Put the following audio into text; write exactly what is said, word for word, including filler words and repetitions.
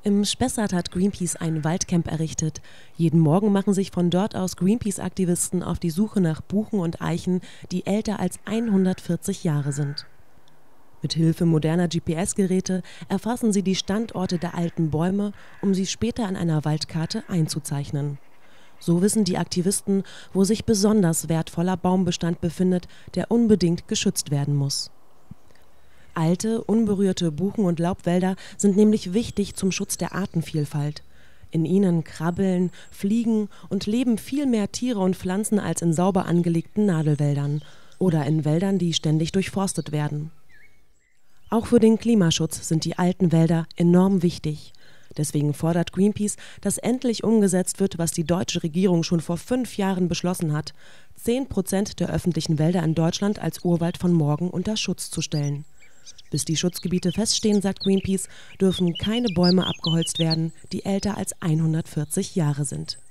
Im Spessart hat Greenpeace ein Waldcamp errichtet. Jeden Morgen machen sich von dort aus Greenpeace-Aktivisten auf die Suche nach Buchen und Eichen, die älter als hundertvierzig Jahre sind. Mit Hilfe moderner G P S-Geräte erfassen sie die Standorte der alten Bäume, um sie später an einer Waldkarte einzuzeichnen. So wissen die Aktivisten, wo sich besonders wertvoller Baumbestand befindet, der unbedingt geschützt werden muss. Alte, unberührte Buchen- und Laubwälder sind nämlich wichtig zum Schutz der Artenvielfalt. In ihnen krabbeln, fliegen und leben viel mehr Tiere und Pflanzen als in sauber angelegten Nadelwäldern oder in Wäldern, die ständig durchforstet werden. Auch für den Klimaschutz sind die alten Wälder enorm wichtig. Deswegen fordert Greenpeace, dass endlich umgesetzt wird, was die deutsche Regierung schon vor fünf Jahren beschlossen hat, zehn Prozent der öffentlichen Wälder in Deutschland als Urwald von morgen unter Schutz zu stellen. Bis die Schutzgebiete feststehen, sagt Greenpeace, dürfen keine Bäume abgeholzt werden, die älter als hundertvierzig Jahre sind.